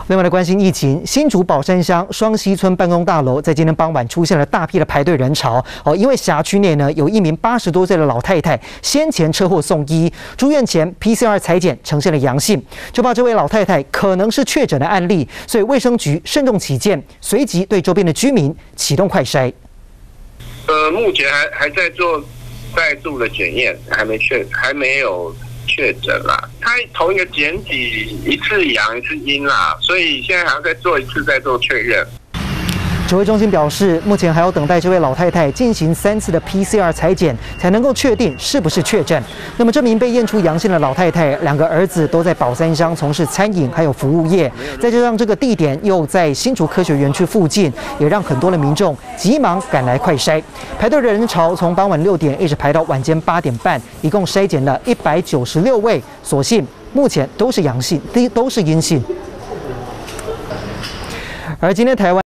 另外来关心疫情，新竹宝山乡双溪村办公大楼在今天傍晚出现了大批的排队人潮。因为辖区内呢有一名80多岁的老太太先前车祸送医，住院前 PCR 采检呈现了阳性，就怕这位老太太可能是确诊的案例，所以卫生局慎重起见，随即对周边的居民启动快筛。 目前还在做再度的检验，还没有确诊啦。他同一个检体一次阳一次阴啦，所以现在还要再做一次，再做确认。 指挥中心表示，目前还要等待这位老太太进行3次的 PCR 采检，才能够确定是不是确诊。那么这名被验出阳性的老太太，2个儿子都在宝山乡从事餐饮还有服务业，再加上这个地点又在新竹科学园区附近，也让很多的民众急忙赶来快筛。排队的人潮从傍晚6点一直排到晚间8点半，一共筛检了196位，所幸目前都是阳性，都是阴性。而今天台湾